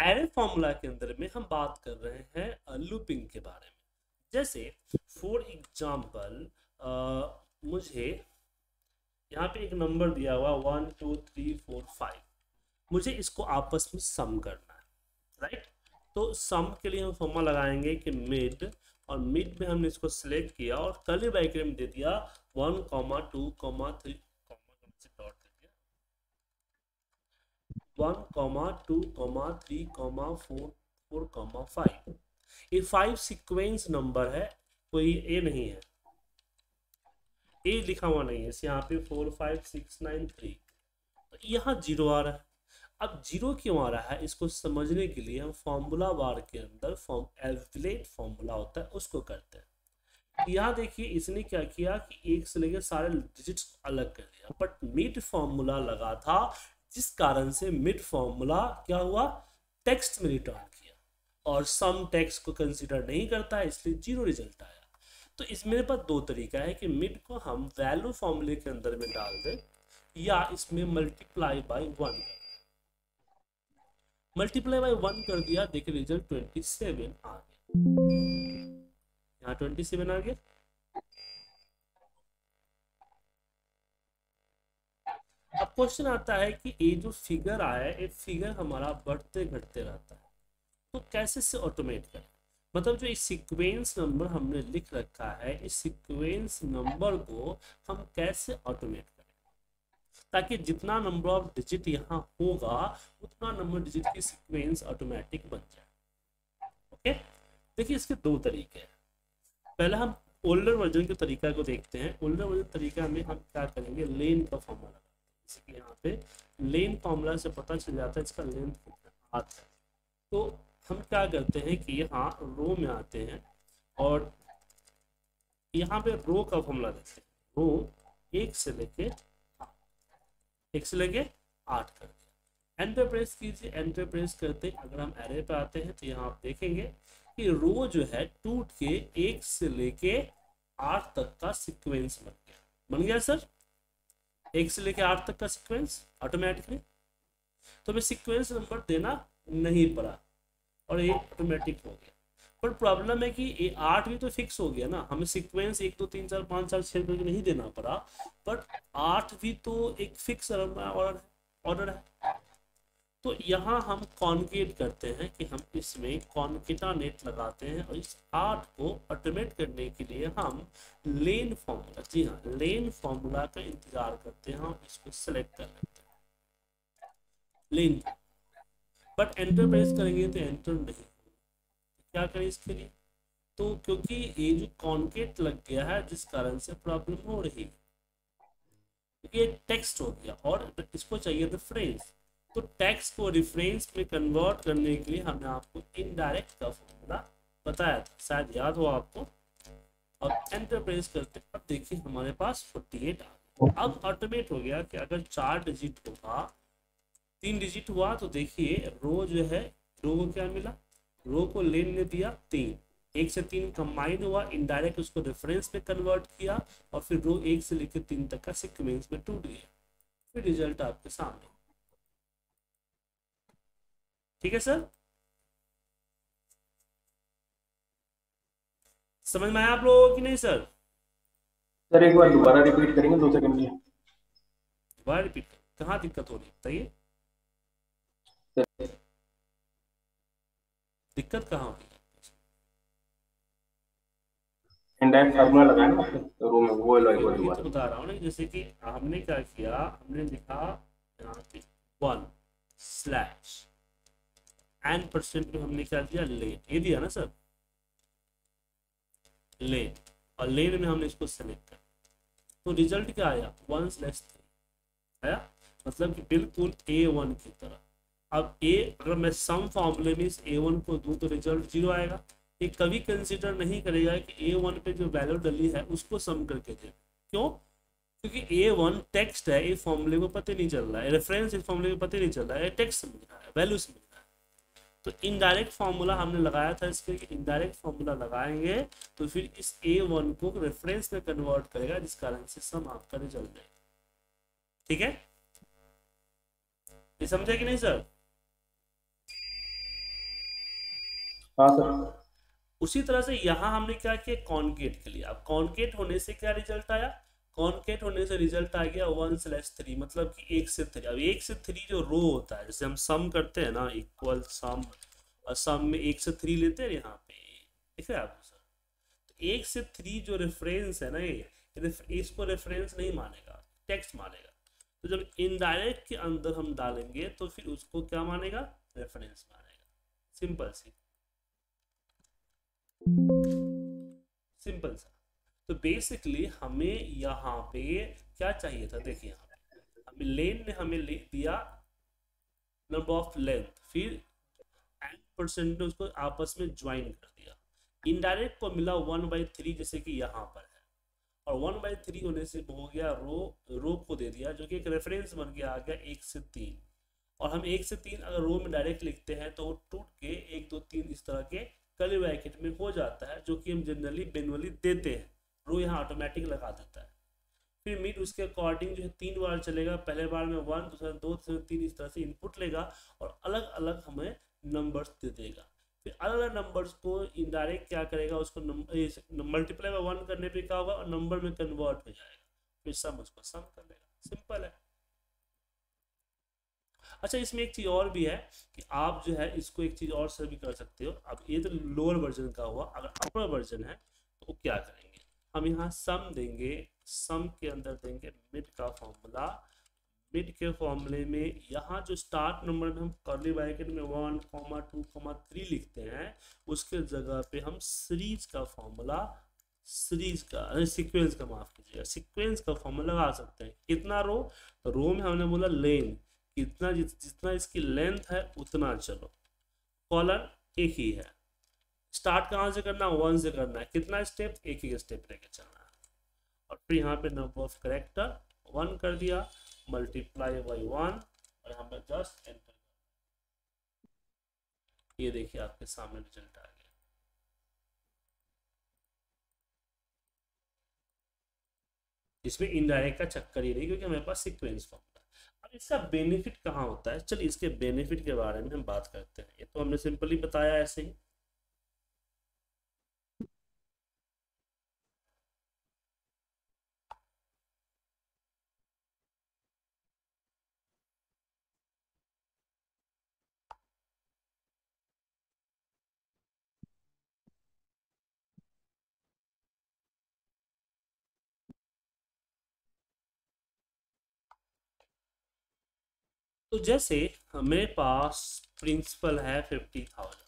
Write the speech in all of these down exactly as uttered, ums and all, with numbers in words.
Array formula के अंदर में हम बात कर रहे हैं लूपिंग के बारे में। जैसे फॉर एग्जाम्पल मुझे यहाँ पे एक नंबर दिया हुआ one two three four five, मुझे इसको आपस में सम करना है, राइट। तो सम के लिए हम फॉर्मूला लगाएंगे कि मिड, और मिड में हमने इसको सिलेक्ट किया और कर्ली ब्रैकेट में दे दिया one comma two comma three dot दे दिया one comma two comma three comma four four comma five. ये फाइव सीक्वेंस नंबर है, कोई ए नहीं है, ए लिखा हुआ नहीं है यहाँ पे, four five six nine three, तो यहाँ जीरो आ रहा है। अब जीरो क्यों आ रहा है, इसको समझने के लिए हम फॉर्मूला बार के अंदर फॉर्म एवलेट फॉर्मूला होता है उसको करते हैं। यहाँ देखिए इसने क्या किया कि एक से लेकर सारे डिजिट्स अलग कर दिया, बट मिड फॉर्मूला लगा था जिस कारण से मिड फॉर्मूला क्या हुआ, टेक्स्ट में रिटर्न किया, और सम टेक्स्ट को कंसीडर नहीं करता है, इसलिए जीरो रिजल्ट आया। तो इस मेरे पास दो तरीका है कि मिड को हम वैल्यू फॉर्मूले के अंदर में डाल दें, या इसमें मल्टीप्लाई बाय वन कर, मल्टीप्लाई बाय वन कर दिया, देखिए रिजल्ट ट्वेंटी सेवन आ गया, यहाँ ट्वेंटी सेवन आ गया। अब क्वेश्चन आता है कि ये जो फिगर आया है, ये फिगर हमारा बढ़ते घटते रहता है, तो कैसे से ऑटोमेट करें, मतलब जो इस सीक्वेंस नंबर हमने लिख रखा है, इस सीक्वेंस नंबर को हम कैसे ऑटोमेट करें ताकि जितना नंबर ऑफ डिजिट यहाँ होगा उतना नंबर डिजिट की सीक्वेंस ऑटोमेटिक बन जाए। ओके, देखिए इसके दो तरीके हैं। पहले हम ओल्डर वर्जन के तरीका को देखते हैं। ओल्डर वर्जन तरीका में हम क्या करेंगे, लेन का फॉर्मूला, जैसे कि यहाँ पे लेन फॉर्मूला से पता चल जाता है इसका लेंथ कितना आता है। तो हम क्या करते हैं कि यहाँ रो में आते हैं और यहाँ पे रो का फॉर्मूला देते हैं, रो एक से लेके एक से लेके आठ कर दिया, एंटर प्रेस कीजिए। एंटर प्रेस करते अगर हम एरे पे आते हैं तो यहाँ आप देखेंगे कि रो जो है टूट के एक से लेके आठ तक का सीक्वेंस बन गया। बन गया सर, एक से लेके आठ तक का सीक्वेंस ऑटोमेटिकली। तो हमें सीक्वेंस नंबर देना नहीं पड़ा और ये ऑटोमेटिक हो गया। पर प्रॉब्लम है कि ये आठ भी तो फिक्स हो गया ना, हमें सीक्वेंस एक दो तीन चार पाँच चार छः करके नहीं देना पड़ा, बट आठ भी तो एक फिक्स ऑर्डर ऑर्डर है। तो यहाँ हम कॉन्केट करते हैं कि हम इसमें कॉन्केटानेट लगाते हैं, और इस आठ को ऑटोमेट करने के लिए हम लेन फॉर्मूला, जी हाँ लेन फॉर्मूला का इंतजार करते हैं, हम इसको सेलेक्ट कर लेते हैं लेन, बट एंटर प्रेस करेंगे तो एंटर नहीं। क्या करें इसके लिए, तो क्योंकि ये जो कॉन्केट लग गया है जिस कारण से प्रॉब्लम हो रही है, क्योंकि ये टेक्स्ट हो गया और इसको चाहिए रेफरेंस। तो टेक्स्ट को रेफरेंस में कन्वर्ट करने के लिए हमने आपको इनडायरेक्ट का फॉर्मूला बताया था, शायद याद हो आपको। और एंटर प्रेस करते अब देखिए हमारे पास अड़तालीस आ गया। अब ऑटोमेट हो गया कि अगर चार डिजिट होगा, तीन डिजिट हुआ, तो देखिए रो जो है, रो को क्या मिला, रो को लेन ने दिया तीन, एक से तीन कंबाइन हुआ, इनडायरेक्ट उसको रेफरेंस में कन्वर्ट किया, और फिर रो एक से लेकर तीन तक का सीक्वेंस में टूट गया, फिर रिजल्ट आपके सामने। ठीक है सर, समझ में आया आप लोगों को कि नहीं सर? सर एक बार दोबारा रिपीट करेंगे, दो सेकंड में दोबारा रिपीट, कहाँ दिक्कत हो रही है बताइए, दिक्कत कहाँ हो रही है? इनडायरेक्ट फार्मूला लगाया ना आपने रो में, वो लो एक बार ये तो दोबारा। बता रहा हूँ ना, जैसे कि हमने क्या किया, हमने लिखा यहाँ पे वन स्लैश एन परसेंट में हमने क्या दिया, लेन, ये दिया ना सर, लेन, और लेन में हमने इसको सेलेक्ट कर, तो रिजल्ट क्या आया, वन स्लैश थ्री आया, मतलब कि बिल्कुल ए वन की तरह। अब ए अगर मैं सम फॉर्मूले में इस ए वन को दूं तो रिजल्ट जीरो आएगा। ये कभी कंसीडर नहीं करेगा कि ए वन पे जो वैल्यू डली है उसको सम करके दे, क्यों, क्योंकि ए वन टेक्स्ट है, ये फॉर्मूले को पता नहीं चल रहा है, रेफरेंस इस फॉर्मूले को पता नहीं चल रहा है, टेक्स्ट मिल रहा है, वैल्यूज मिल रहा है। तो इनडायरेक्ट फार्मूला हमने लगाया था, इसके इनडायरेक्ट फार्मूला लगाएंगे तो फिर इस ए वन को रेफरेंस में कन्वर्ट करेगा, जिस कारण से सम आपका रिजल्ट है। ठीक है, ये समझे कि नहीं सर? हाँ सर। उसी तरह से यहाँ हमने क्या किया, कॉन्केट के लिए। अब कॉन्केट होने से क्या रिजल्ट आया, कॉन्केट होने से रिजल्ट आ गया वन स्लैश थ्री, मतलब कि एक से थ्री। अब एक से थ्री जो रो होता है, जैसे हम सम करते हैं ना, इक्वल सम, और सम में एक से थ्री लेते हैं यहाँ पे, ठीक है आपको सर। तो एक से थ्री जो रेफरेंस है ना, ये रेफ- इसको रेफरेंस नहीं मानेगा, टेक्स्ट मानेगा। तो जब इनडायरेक्ट के अंदर हम डालेंगे तो फिर उसको क्या मानेगा, रेफरेंस मानेगा। सिंपल सी, सिंपल सा। तो बेसिकली हमें यहाँ पे क्या चाहिए था, देखिए यहाँ पे हमें लेन ने हमें ले दिया नंबर ऑफ लेंथ, फिर एंड परसेंट ने उसको आपस में ज्वाइन कर दिया। इनडायरेक्ट को मिला वन बाई थ्री, जैसे कि यहाँ पर है, और वन बाई थ्री होने से हो गया रो, रो को दे दिया जो कि एक रेफरेंस बन के आ गया एक से तीन। और हम एक से तीन अगर रो में डायरेक्ट लिखते हैं तो वो टूट के एक दो तीन इस तरह के कर्ली ब्रैकेट में हो जाता है, जो कि हम जनरली मैनुअली देते हैं। रो यहाँ ऑटोमेटिक लगा देता है। फिर मीट उसके अकॉर्डिंग जो है तीन बार चलेगा, पहले बार में वन, दूसरा दो, तीसरा तीन, इस तरह से इनपुट लेगा और अलग अलग हमें नंबर्स दे देगा। फिर अलग अलग नंबर्स को इनडायरेक्ट क्या करेगा, उसको मल्टीप्लाई बाय वन करने पे क्या होगा, और नंबर में कन्वर्ट हो जाएगा, फिर सम उसको सम कर लेगा। सिंपल है। अच्छा, इसमें एक चीज़ और भी है कि आप जो है इसको एक चीज़ और से भी कर सकते हो। अब ये तो लोअर वर्जन का हुआ, अगर अपर वर्जन है तो वो क्या करेंगे, हम यहाँ सम देंगे, सम के अंदर देंगे मिड का फॉर्मूला। मिड के फॉर्मूले में यहाँ जो स्टार्ट नंबर में हम कर्ली ब्रैकेट में one comma two comma three लिखते हैं, उसके जगह पे हम सीरीज का फॉर्मूला, सीरीज का सीक्वेंस का माफ कीजिएगा, सीक्वेंस का फॉर्मूला लगा सकते हैं। कितना रो, रो में हमने बोला लेन, कितना जितना इसकी लेंथ है उतना चलो। कॉलर एक ही है, स्टार्ट कहाँ से करना, वन से करना है, कितना स्टेप, एक ही स्टेप लेके चलना है। और फिर यहाँ पे नंबर ऑफ करेक्टर वन कर दिया, मल्टीप्लाई बाई वन, और यहाँ पे जस्ट एंटर। ये देखिए आपके सामने रिजल्ट आ गया। इसमें इनडायरेक्ट का चक्कर ही नहीं, क्योंकि हमारे पास सीक्वेंस फॉर्मूला। अब इसका बेनिफिट कहाँ होता है, चलिए इसके बेनिफिट के बारे में हम बात करते हैं। ये तो हमने सिंपली बताया ऐसे ही। तो जैसे हमारे पास प्रिंसिपल है फिफ्टी थाउजेंड,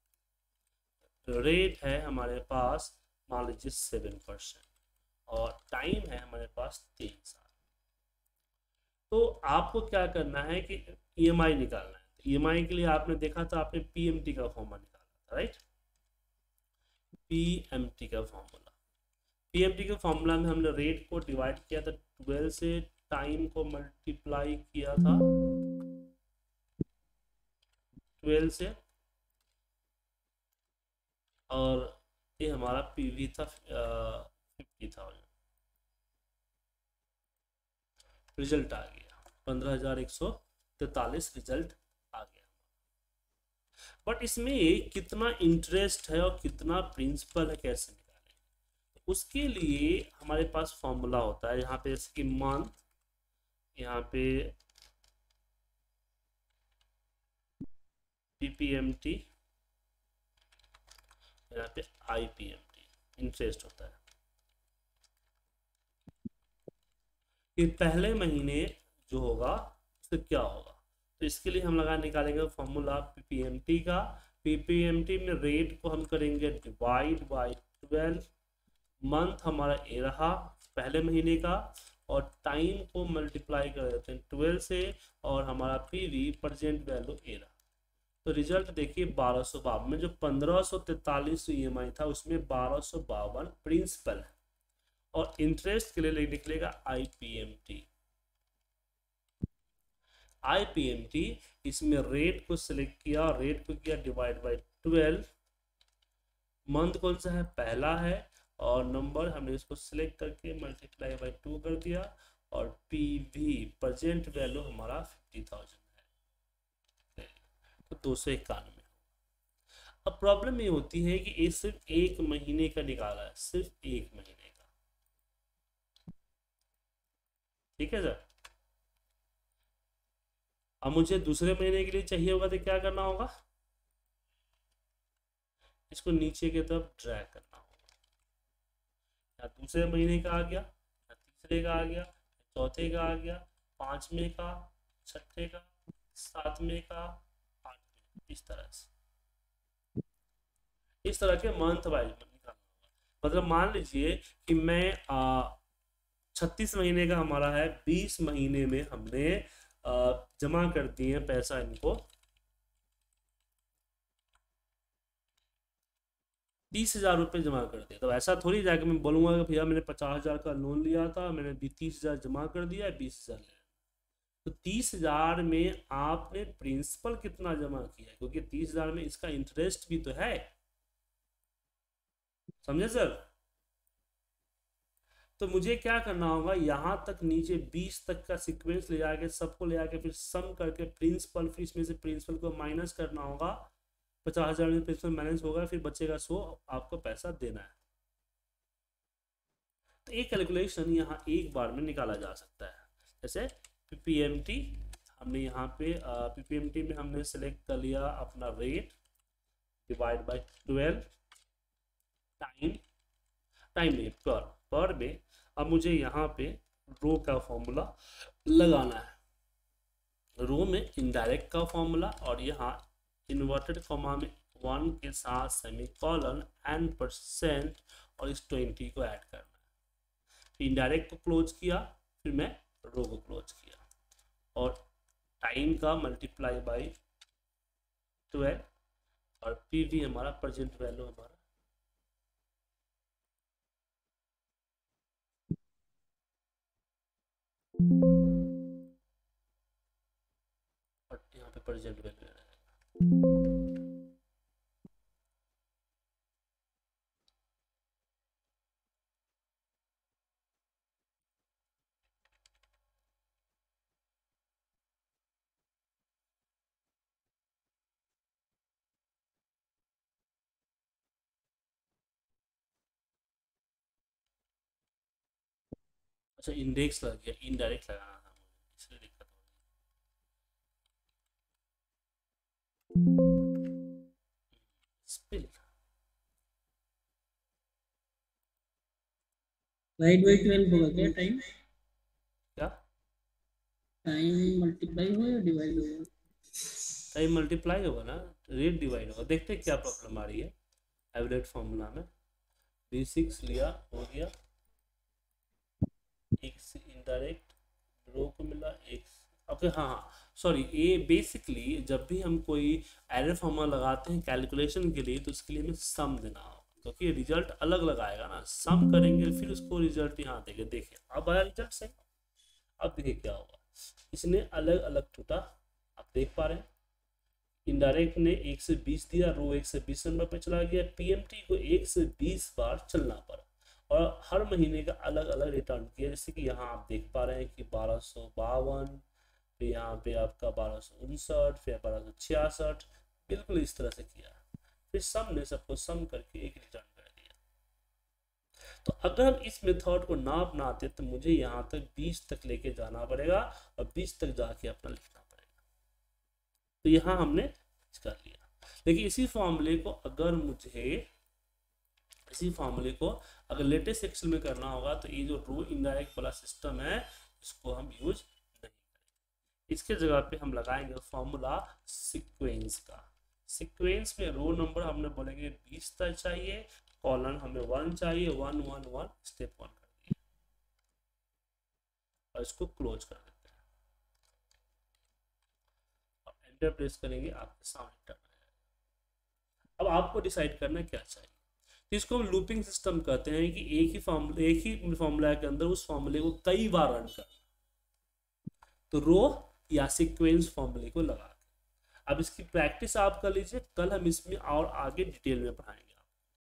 रेट है हमारे पास मान लीजिए सेवन परसेंट, और टाइम है हमारे पास तीन साल। तो आपको क्या करना है कि ईएमआई निकालना है। तो ईएमआई के लिए आपने देखा था, आपने पीएमटी का फॉर्मूला निकाला था, राइट। पीएमटी का फॉर्मूला, पीएमटी के फॉर्मूला में हमने रेट को डिवाइड किया था ट्वेल्व से, टाइम को मल्टीप्लाई किया था ट्वेल्व से, और ये हमारा पीवी था फिफ्टी थाउजेंड। रिजल्ट आ गया पंद्रह हजार एक सौ तैतालीस, रिजल्ट आ गया। बट इसमें कितना इंटरेस्ट है और कितना प्रिंसिपल है, कैसे निकालें, उसके लिए हमारे पास फॉर्मूला होता है। यहाँ पे जैसे कि मंथ, यहाँ पे पीपीएमटी, यहाँ पे आईपीएमटी, इंटरेस्ट होता है। कि पहले महीने जो होगा उससे क्या होगा, तो इसके लिए हम लगा निकालेंगे फॉर्मूला पीपीएमटी का। पीपीएमटी में रेट को हम करेंगे डिवाइड बाय ट्वेल्व, मंथ हमारा ए रहा पहले महीने का, और टाइम को मल्टीप्लाई कर देते हैं ट्वेल्व से, और हमारा पीवी प्रेजेंट वैल्यू ए रहा। तो रिजल्ट देखिए बारह सौ बावन में जो पंद्रह सौ तैतालीस ई एम आई था, उसमें बारह सौ बावन प्रिंसिपल है, और इंटरेस्ट के लिए निकलेगा आईपीएमटी। आईपीएमटी इसमें रेट को सिलेक्ट किया, रेट को किया डिवाइड बाय ट्वेल्व, मंथ कौन सा है, पहला है, और नंबर हमने इसको सिलेक्ट करके मल्टीप्लाई बाय टू कर दिया, और पीवी प्रेजेंट वैल्यू हमारा फिफ्टी थाउजेंड है, तो दो सौ इक्यानवे। अब प्रॉब्लम ये होती है कि ये सिर्फ एक महीने का निकाला है, सिर्फ एक महीने का, ठीक है सर। अब मुझे दूसरे महीने के लिए चाहिए होगा तो क्या करना होगा, इसको नीचे की तरफ ड्रैग करना होगा, या दूसरे महीने का आ गया, या तीसरे का आ गया, चौथे का आ गया, पांचवें का, छठे का, सातवें का, आठवें, इस तरह से, इस तरह के मंथ वाइज निकालना होगा। मतलब मान लीजिए कि मैं छत्तीस महीने का हमारा है, बीस महीने में हमने जमा कर दिए पैसा इनको तीस हजार रुपये जमा कर दिया। तो ऐसा थोड़ी जाके मैं बोलूंगा कि भैया मैंने पचास हजार का लोन लिया था, मैंने तीस हजार जमा कर दिया है, बीस हजार ले। तो तीस हजार में आपने प्रिंसिपल कितना जमा किया, क्योंकि तीस हजार में इसका इंटरेस्ट भी तो है, समझे सर। तो मुझे क्या करना होगा, यहां तक नीचे बीस तक का सीक्वेंस ले आके सबको ले आके फिर सम करके प्रिंसिपल, फिर इसमें से प्रिंसिपल को माइनस करना होगा, पचास हजार में प्रिंसिपल माइनस होगा, फिर बचेगा सौ, आपको पैसा देना है। तो एक कैलकुलेशन यहाँ एक बार में निकाला जा सकता है। जैसे पीपीएमटी हमने यहाँ पे पीपीएमटी में हमने सेलेक्ट कर लिया अपना rate divide by twelve, time time नहीं पर पर में। अब मुझे यहाँ पे रो का फॉर्मूला लगाना है, रो में इनडायरेक्ट का फॉर्मूला, और यहाँ इन्वर्टेड कॉमा में वन के साथ सेमी कॉलन एंड परसेंट, और इस ट्वेंटी को ऐड करना है। इनडायरेक्ट को क्लोज किया, फिर मैं रो को क्लोज किया, और टाइम का मल्टीप्लाई बाई ट्वेल्व, और पी वी हमारा प्रेजेंट वैल्यू हमारा और यहाँ पे प्रेजेंट वैल्यू अच्छा इंडेक्स लग गया, इनडायरेक्ट लगाना था मुझे, इसलिए दिक्कत हो रही। स्पिल डिवाइड बाय ट्वेल्व होगा क्या टाइम, क्या टाइम मल्टीप्लाई हो या डिवाइड होगा, टाइम मल्टीप्लाई होगा ना, रेट डिवाइड होगा। देखते हैं क्या प्रॉब्लम आ रही है। एवरेज फॉर्मूला में बी सिक्स लिया, हो गया एक से इनडायरेक्ट रो को मिला एक, ओके हाँ हाँ सॉरी, ये बेसिकली जब भी हम कोई एरर फॉर्मूला लगाते हैं कैलकुलेशन के लिए, तो उसके लिए हमें सम देना होगा, क्योंकि रिजल्ट अलग लगाएगा ना, सम करेंगे फिर उसको रिजल्ट यहाँ देंगे। देखिए अब आया रिजल्ट सही। अब देखिए क्या होगा, इसने अलग अलग टूटा, आप देख पा रहे हैं। इनडायरेक्ट ने एक से बीस दिया, रो एक से बीस नंबर पे चला गया, पीएमटी को एक से बीस बार चलना पड़ा, और हर महीने का अलग अलग रिटर्न किया। जैसे कि यहाँ आप देख पा रहे हैं कि बारह सौ बावन, फिर यहाँ पे आपका बारह सौ उनसठ, फिर बारह सौ छियासठ, बिल्कुल इस तरह से किया। फिर सम ने सबको सम करके एक रिटर्न कर दिया। तो अगर हम इस मेथड को ना अपनाते तो मुझे यहाँ तक बीस तक लेके जाना पड़ेगा, और बीस तक जाके अपना लिखना पड़ेगा। तो यहाँ हमने कर लिया। लेकिन इसी फॉर्मूले को अगर मुझे इसी फॉर्मूले को अगर लेटेस्ट एक्सेल में करना होगा, तो ये जो रो इनडायरेक्ट वाला सिस्टम है इसको हम यूज नहीं करेंगे। इसके जगह पे हम लगाएंगे फॉर्मूला सीक्वेंस का। सीक्वेंस में रो नंबर हमने बोलेंगे बीस तक चाहिए, कॉलन हमें वन चाहिए, one one one step one कर दिया, और इसको क्लोज कर देते हैं, और एंटर प्रेस करेंगे, आपके सामने टर्न आएगा। अब आपको डिसाइड करना क्या चाहिए। तो इसको हम लूपिंग सिस्टम कहते हैं कि एक ही फॉर्मूला एक ही फॉर्मूला के अंदर उस फॉर्मूले को कई बार रन करना। तो रो या सीक्वेंस फॉर्मूले को लगा के अब इसकी प्रैक्टिस आप कर लीजिए, कल हम इसमें और आगे डिटेल में पढ़ाएंगे।